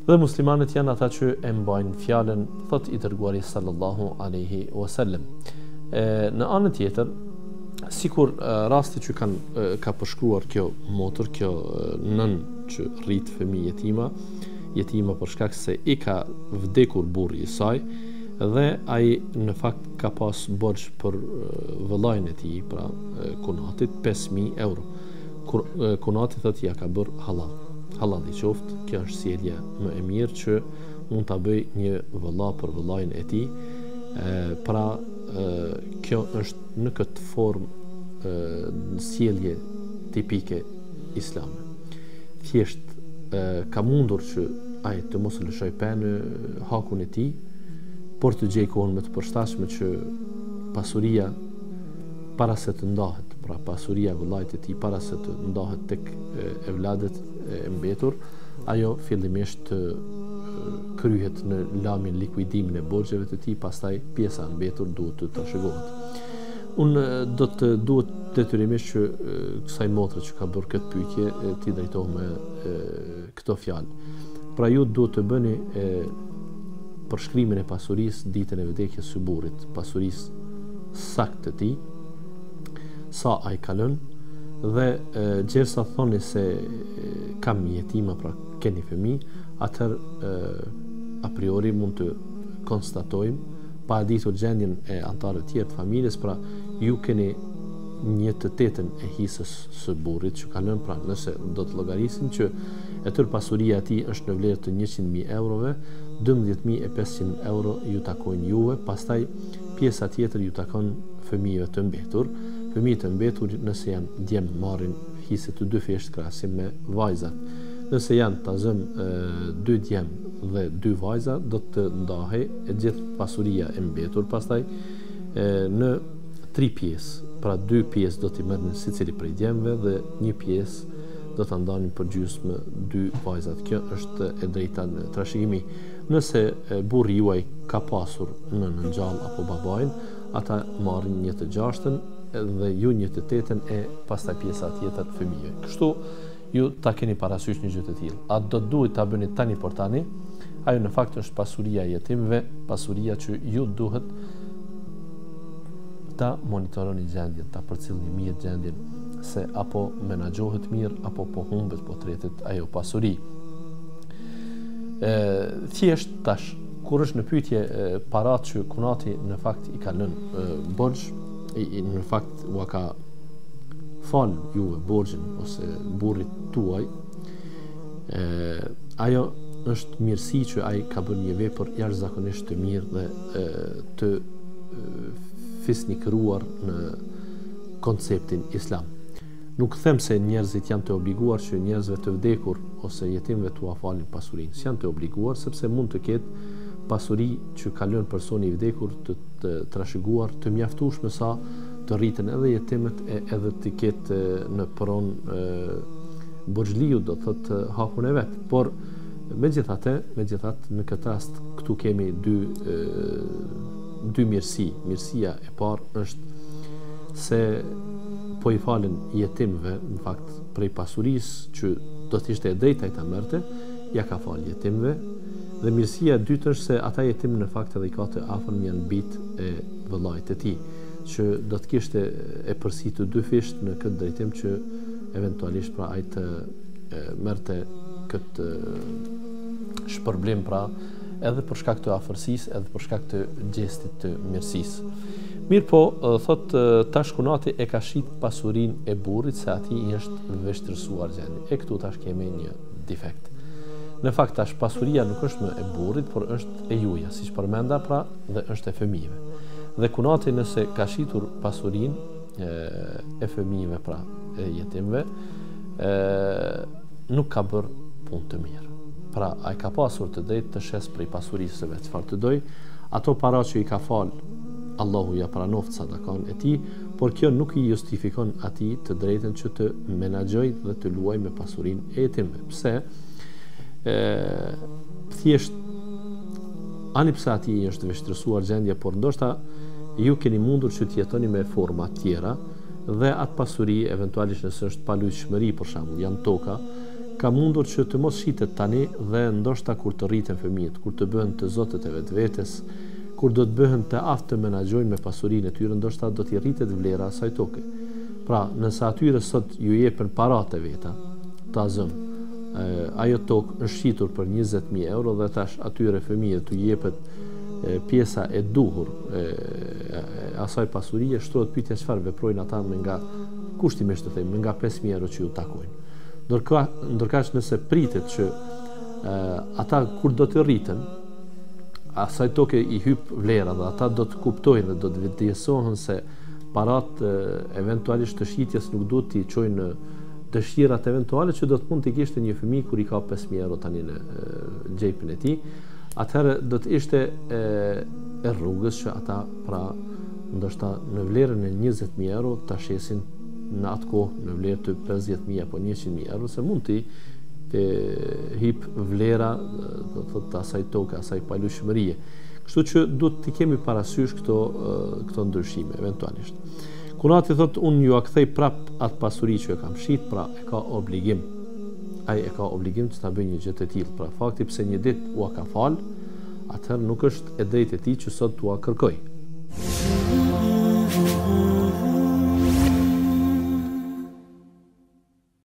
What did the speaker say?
Dhe muslimanët janë ata që e mbajnë fjalën, thot i dërguari sallallahu alaihi wasallam. Në anën tjetër, sikur rasti që ka përshkruar kjo motër, kjo nën që rrit fëmijë jetima për shkak se i ka vdekur burri i saj dhe ai në fakt ka pas borxh për vëllain e tij, pra kunatit 5.000 euro. Kunati thot ja ka bër halal. Halal i qoftë, kjo është sjellja më e mirë që mund ta bëj një vëlla për vëllain e tij. Pra kjo është në këtë formë sjellje tipike islame. Thjesht ka mundur që ai të mos lëshoj pe në hakun e tij, por të gjej kohën më të përshtatshme që pasuria para se të ndahet, pra pasuria vëllait e tij para se të ndahet tek evladet e mbetur, ajo fillimisht të kryhet në lamin likuidimin e borxheve të tij, pastaj pjesa e mbetur duhet të trashëgohet. Unë do të duhet detyrimisht që kësaj motre që ka bërë këtë pyetje ti drejtohem me këto fjalë. Pra ju duhet të bëni përshkrimin e pasurisë ditën e vdekjes së burrit, pasurisë saktë të tij, sa ai ka lënë, dhe gjersa thoni se kam jetima, pra keni fëmijë, atëherë a priori mund të konstatojmë, pa ditur gjendjen e anëtarëve të tjerë të familjes, pra ju keni 1/8 e hisës së burrit që ka lënë, pra nëse do të llogarisim që e tërë pasuria e tij është në vlerë të 100.000 eurove, 12.500 euro ju takojnë juve, pastaj pjesa tjetër ju takon fëmijëve të mbetur. Fëmijët e mbetur nëse janë djem marrin hisë të dy fesht krahasim me vajzat. Nëse janë tazëm 2 djem dhe 2 vajza, do të ndahej e gjithë pasuria e mbetur pastaj në 3 pjesë. Pra 2 pjesë do t'i merrnin secili prej djemve dhe 1 pjesë do ta ndanin për gjysmë 2 vajzat. Kjo është e drejta në trashëgimi. Nëse burri juaj ka pasur nënën gjallë apo babain, ata marrin 1/6 dhe ju 1/8 e pastaj pjesa tjetër fëmijëve. Kështu ju ta keni parasysh një gjë të tillë. A do duhet ta bëni tani por tani? Ajo në fakt është pasuria e jetimëve, pasuria që ju duhet ta monitoroni gjendjen, ta përcjellni mirë gjendjen, se apo menaxhohet mirë apo po humbet, po tretet ajo pasuri. Thjesht tash kur është në pyetje parat që kunati në fakt i ka lënë borxh, në fakt u ka fal juve borxhin ose burrit tuaj, ajo është mirësi që ai ka bërë një vepër jashtëzakonisht të mirë dhe të fisnikëruar në konceptin islam. Nuk them se njerëzit janë të obliguar që njerëzve të vdekur ose jetimëve t'u falin pasurinë. Janë të obliguar sepse mund të ketë pasuri që ka lënë personi i vdekur të trashëguar të mjaftueshme sa të rriten edhe jetimët edhe të ketë në pron borxhliu, do thotë hakun e vet. Por megjithatë në këtë rast këtu kemi dy mirësi. Mirësia e parë është se po i falen jetimëve, në fakt prej pasurisë që do të ishte e drejta i ta merrte, ja ka fal jetimëve. Dhe mirësia e dytë është se ata jetimë në fakt edhe i ka të afërm janë bitë e vëllait e tij, që do të kishte e përsitë 2 fisht në këtë drejtim që eventualisht pra ai të merrte këtë shpërblim, pra edhe për shkak të afërsisë, edhe për shkak të gjestit të mirësisë. Mirë po, thot tash kunati e ka shit pasurinë e burrit se atij i është vështirësuar gjendja. E këtu tash kemi një defekt. Në fakt tash pasuria nuk është më e burrit, por është e juaja, siç përmenda, pra dhe është e fëmijëve. Dhe kunati nëse ka shitur pasurinë e fëmijëve, pra e jetimëve, nuk ka bërë punë të mirë. Pra ai ka pasur të drejtë të shes prej pasurisë së vet çfarë të doj, ato para që i ka fal Allahu ja pranoft sadakan e tij, por kjo nuk i justifikon atij të drejtën që të menaxhojë dhe të luajë me pasurinë e jetimëve. Pse? Thjesht ani pse atij është vështirësuar gjendja, por ndoshta ju keni mundur që të jetoni me forma tjera dhe atë pasuri eventualisht nëse është palujshmëri për shembull, janë toka, ka mundur që të mos shitet tani dhe ndoshta kur të rriten fëmijët, kur të bëhen të zotët e vetvetes, kur do të bëhen të aftë të menaxhojnë me pasurinë e tyre, ndoshta do t'i rritet vlera asaj toke. Pra, nëse atyre sot ju jepen paratë veta, ta zëm, ajo tokë është shitur për 20.000 euro dhe tash atyre fëmijët t'u jepet pjesa e duhur asaj pasurie, shtrohet pyetja çfarë veprojnë ata me nga kushtimisht të them, me nga 5.000 euro që ju takojnë. Ndërkaq nëse pritet që ata kur do të rriten, asaj toke i hyp vlera dhe ata do të kuptojnë dhe do të vëdjesohen se parat eventualisht të shitjes nuk duhet t'i çojnë në dëshirat eventuale që do të mund t'i kishte një fëmijë kur i ka 5.000 euro tani në xhepin e tij, atëherë do të ishte e rrugës që ata pra ndoshta në vlerën e 20.000 euro ta shesin në atë kohë në vlerë të 50.000 apo 100.000 euro, se mund t'i hip vlera do të thotë asaj toke, asaj palushmërie. Kështu që duhet të kemi parasysh këto ndryshime eventualisht. Kurati thotë unë ju a kthej prap atë pasuri që e kam shit, pra e ka obligim. Ai e ka obligim të ta bëjë një gjë të tillë. Pra fakti pse një ditë ua ka fal, atëherë nuk është e drejtë e tij që sot ua kërkoj.